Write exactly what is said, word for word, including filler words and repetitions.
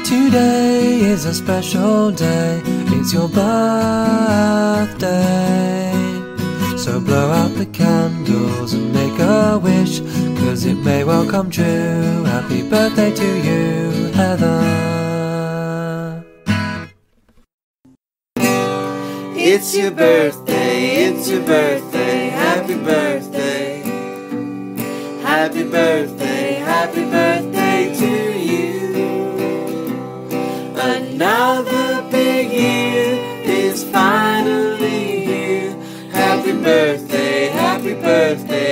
Today is a special day, it's your birthday. So blow out the candles and make a wish, 'cause it may well come true. Happy birthday to you, Heather. It's your birthday, it's your birthday, happy birthday. Happy birthday, happy birthday to you. Another big year is finally here. Happy birthday, happy birthday,